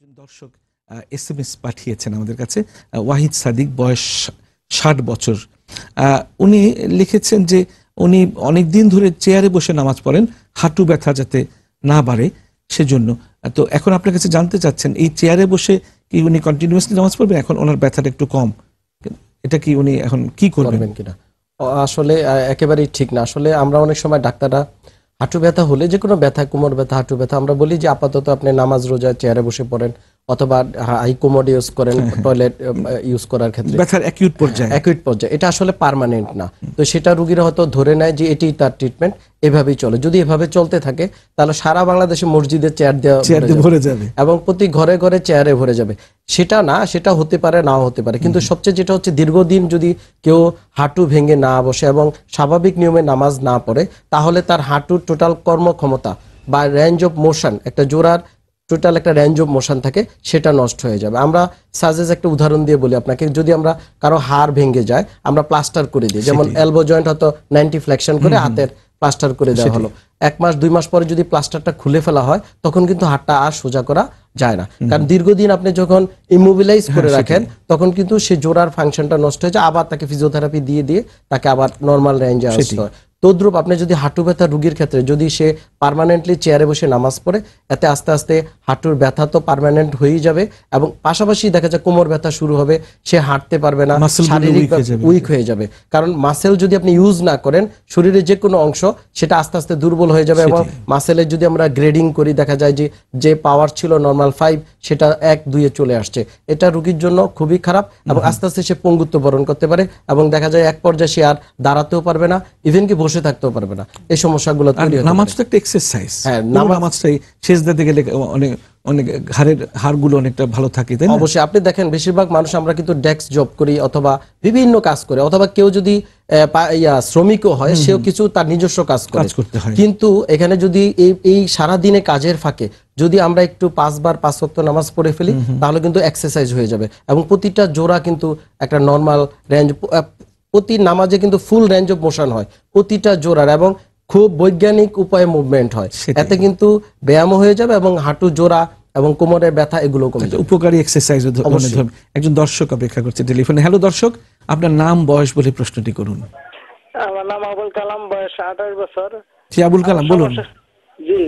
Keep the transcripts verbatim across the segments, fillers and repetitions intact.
একজন দর্শক S M S পাঠিয়েছেন আমাদের কাছে, ওয়াহিদ সাদিক, বয়স ষাট বছর। উনি লিখেছেন যে উনি অনেক দিন ধরে চেয়ারে বসে নামাজ পড়েন, হাঁটু ব্যথা যাতে না বাড়ে সেজন্য। তো এখন আপনার কাছে জানতে চাচ্ছেন এই চেয়ারে বসে কি উনি কন্টিনিউয়াসলি নামাজ পড়বেন? এখন ওনার ব্যথাটা একটু কম, এটা কি উনি এখন কি করবেন কিনা? আসলে একেবারেই ঠিক না। আসলে আমরা অনেক সময় ডাক্তাররা হাঁটু ব্যথা হলে, যে কোনো ব্যথা, কোমর ব্যথা, হাঁটু ব্যথা, আমরা বলি যে আপাতত আপনি নামাজ রোজা চেয়ারে বসে পড়েন অথবা হাই কোমোড ইউজ করেন টয়লেট ইউজ করার ক্ষেত্রে, ব্যথার অ্যাকিউট পর্যায়ে অ্যাকিউট পর্যায়ে এটা আসলে পার্মানেন্ট না। তো সেটা রোগীরা হয়তো ধরে নেয় যে এটাই তার ট্রিটমেন্ট, এভাবেই চলে। যদি এভাবে চলতে থাকে তাহলে সারা বাংলাদেশে মসজিদে চেয়ার দেওয়া ভরে যাবে এবং প্রতি ঘরে ঘরে চেয়ারে ভরে যাবে। সেটা না, সেটা হতে পারে, নাও হতে পারে, কিন্তু সবচেয়ে যেটা হচ্ছে দীর্ঘদিন যদি কেউ হাঁটু ভেঙে না বসে এবং স্বাভাবিক নিয়মে নামাজ না পড়ে, তাহলে তার হাঁটুর টোটাল কর্মক্ষমতা বা রেঞ্জ অফ মোশন, একটা জোড়ার টোটাল একটা রেঞ্জ অফ মোশন থাকে, সেটা নষ্ট হয়ে যাবে। আমরা সাজেস একটা উদাহরণ দিয়ে বলি আপনাকে, যদি আমরা কারো হাড় ভেঙে যায় আমরা প্লাস্টার করে দিই, যেমন এলবো জয়েন্ট হয়তো নাইনটি ফ্লেকশন করে হাতের প্লাস্টার করে দেওয়া হলো, এক মাস দুই মাস পরে যদি প্লাস্টারটা খুলে ফেলা হয় তখন কিন্তু হাড়টা আর সোজা করা যায় না, কারণ দীর্ঘদিন আপনি যখন ইমোবিলাইজ করে রাখেন তখন কিন্তু সে জোড়ার ফাংশনটা নষ্ট হয়ে যায়, আবার তাকে ফিজিওথেরাপি দিয়ে দিয়ে তাকে আবার নর্মাল রেঞ্জে আসতে হয়। তদ্রুপ আপনি যদি হাঁটু ব্যথা রোগীর ক্ষেত্রে যদি সে পার্মানেন্টলি চেয়ারে বসে নামাজ পড়ে, এতে আস্তে আস্তে হাঁটুর ব্যথা তো পার্মানেন্ট হয়েই যাবে এবং পাশাপাশি দেখা যায় কোমর ব্যথা শুরু হবে, সে হাঁটতে পারবে না, শারীরিক উইক হয়ে যাবে। কারণ মাসেল যদি আপনি ইউজ না করেন, শরীরের যে কোনো অংশ সেটা আস্তে আস্তে দুর্বল হয়ে যাবে এবং মাসেলের যদি আমরা গ্রেডিং করি দেখা যায় যে যে পাওয়ার ছিল নর্মাল ফাইভ সেটা এক দুইয়ে চলে আসছে। এটা রোগীর জন্য খুবই খারাপ এবং আস্তে আস্তে সে পঙ্গুত্ব বরণ করতে পারে এবং দেখা যায় এক পর্যায়ে সে আর দাঁড়াতেও পারবে না, ইভেন কি বসে থাকতেও পারবে না। এই সমস্যাগুলো তৈরি হয়। নামাজ তো একটা এক্সারসাইজ, হ্যাঁ নামাজটাই সেজদাতে গেলে অনেক অনেক হাড়ের হাড়গুলো অনেকটা ভালো থাকে, তাই না? অবশ্যই। আপনি দেখেন বেশিরভাগ মানুষ আমরা কিন্তু ডেস্ক জব করি অথবা বিভিন্ন কাজ করে, অথবা কেউ যদি শ্রমিকও হয় সেও কিছু তার নিজস্ব কাজ করে, কিন্তু এখানে যদি এই এই সারাদিনে কাজের ফাঁকে যদি আমরা একটু পাঁচবার পাঁচ ওয়াক্ত নামাজ পড়ে ফেলি তাহলে কিন্তু এক্সারসাইজ হয়ে যাবে এবং প্রতিটা জোড়া কিন্তু একটা নর্মাল রেঞ্জ, প্রতি নামাজে কিন্তু ফুল রেঞ্জ অফ মোশন হয় প্রতিটা জোড়ার এবং খুব বৈজ্ঞানিক উপায়ে মুভমেন্ট হয়, এতে কিন্তু ব্যায়াম হয়ে যাবে এবং হাঁটু জোড়া এবং কোমরের ব্যথা এগুলো কমে যাবে। উপকারী এক্সারসাইজ। একজন দর্শক অপেক্ষা করছে টেলিফোনে। হ্যালো দর্শক, আপনার নাম বয়স বলে প্রশ্নটি করুন। আমার নাম আবুল কালাম, বয়স আঠাশ বছর। জি আবুল কালাম বলুন। জি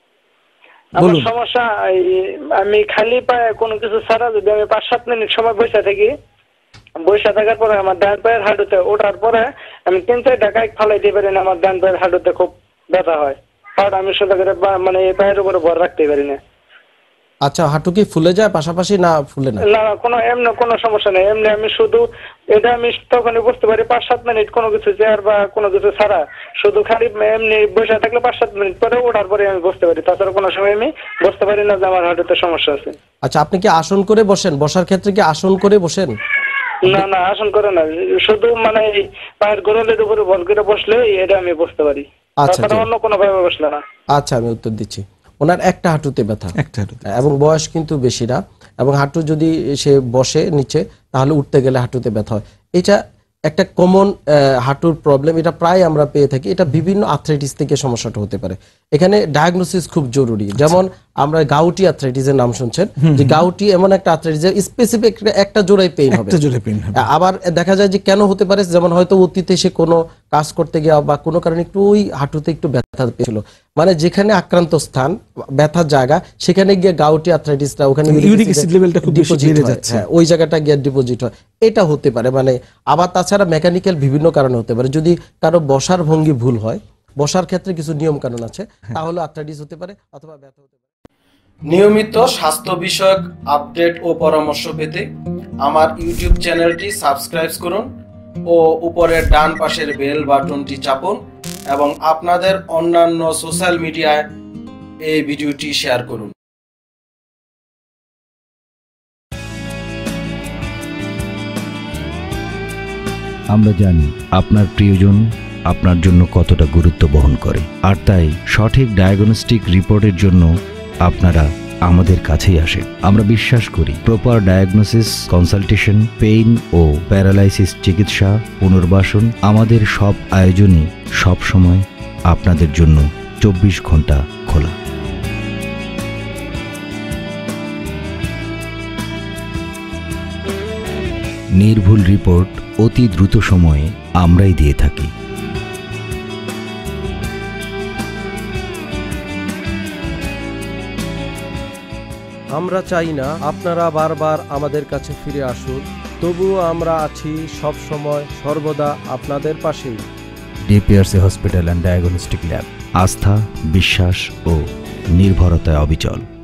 আমার সমস্যা, আমি খালি পায়ে কোনো কিছু ছাড়া যদি আমি পাঁচ সাত মিনিট সময় বসে থাকি, বসে থাকার পরে আমার ডান পায়ের হাঁটুতে ওঠার পরে আমি তিন চার টাকায় ফালাইতে পারি না, আমার ডান পায়ের হাঁটুতে খুব ব্যথা হয়, পাটা আমি সোজা করে মানে এই পায়ের উপরে ভর রাখতে পারি না। আচ্ছা, হাঁটু কি ফুলে যায় পাশাপাশি না ফুলে না? না কোনো এমনি কোনো সমস্যা নেই, এমনি আমি শুধু এটা আমি তখনই বুঝতে পারি পাঁচ সাত মিনিট কোনো কিছু চেয়ার বা কোনো কিছু ছাড়া, শুধু খালি এমনি বসে থাকলে পাঁচ সাত মিনিট পরে ওঠার পরে আমি বুঝতে পারি, তাছাড়া কোনো সময় আমি বুঝতে পারি না যে আমার হাঁটুতে সমস্যা আছে। আচ্ছা, আপনি কি আসন করে বসেন? বসার ক্ষেত্রে কি আসন করে বসেন? না না আসন করে না, শুধু মানে পায়ের গোড়ালির উপরে বল করে বসলে এটা আমি বুঝতে পারি, তাছাড়া অন্য কোনো ভাবে বসলে না। আচ্ছা, আমি উত্তর দিচ্ছি। ওনার একটা হাঁটুতে ব্যথা, একটা হাঁটুতে, এবং বয়স কিন্তু বেশি না, এবং হাঁটু যদি সে বসে নিচে তাহলে উঠতে গেলে হাঁটুতে ব্যথা হয়। এটা একটা কমন হাঁটুর প্রবলেম, এটা প্রায় আমরা পেয়ে থাকি। এটা বিভিন্ন আর্থ্রাইটিস থেকে সমস্যাটা হতে পারে। এখানে ডায়াগনোসিস খুব জরুরি। যেমন আমরা গাউটি আর্থ্রাইটিসের নাম শুনছেন, যে গাউটি এমন একটা আর্থ্রাইটিস যে স্পেসিফিক একটা জোড়ায় পেইন হবে, একটা জোড়ায় পেইন হবে। আবার দেখা যায় যে কেন হতে পারে, যেমন হয়তো অতীতে সে কোনো কাজ করতে গিয়ে বা কোনো কারণে একটু ওই হাঁটুতে একটু ব্যথা পেয়েছিল, মানে যেখানে আক্রান্ত স্থান ব্যথার জায়গা সেখানে গিয়ে গাউটি আর্থ্রাইটিসটা ওখানে ইউরিক অ্যাসিড লেভেলটা খুব বেশি বেড়ে যাচ্ছে, হ্যাঁ ওই জায়গাটা গিয়ে ডিপোজিট হয়, এটা হতে পারে। মানে আবার তাছাড়া মেকানিক্যাল বিভিন্ন কারণে হতে পারে। যদি কারো বসার ভঙ্গি ভুল হয়, বসার ক্ষেত্রে কিছু নিয়ম কানুন আছে, তাহলে আর্থ্রাইটিস হতে পারে অথবা ব্যথা হতে পারে। নিয়মিত স্বাস্থ্য বিষয়ক আপডেট ও পরামর্শ পেতে আমার ইউটিউব চ্যানেলটি সাবস্ক্রাইব করুন ও উপরের ডান পাশের বেল বাটনটি চাপুন এবং আপনাদের অন্যান্য সোশ্যাল মিডিয়ায় এই ভিডিওটি শেয়ার করুন। আমরা জানি আপনার প্রিয়জন আপনার জন্য কতটা গুরুত্ব বহন করে, আর তাই সঠিক ডায়াগনস্টিক রিপোর্টের জন্য আপনারা আমাদের কাছেই আসেন। আমরা বিশ্বাস করি প্রপার ডায়াগনোসিস, কনসালটেশন, পেইন ও প্যারালাইসিস চিকিৎসা, পুনর্বাসন, আমাদের সব আয়োজনই সব সময় আপনাদের জন্য চব্বিশ ঘন্টা খোলা। নির্ভুল রিপোর্ট অতি দ্রুত সময়ে আমরাই দিয়ে থাকি। আমরা চাই না আপনারা বারবার আমাদের কাছে ফিরে আসুন, তবুও আমরা আছি সব সময় সর্বদা আপনাদের পাশেই। DPRC hospital and diagnostic lab, আস্থা, বিশ্বাস ও নির্ভরতায় অবিচল।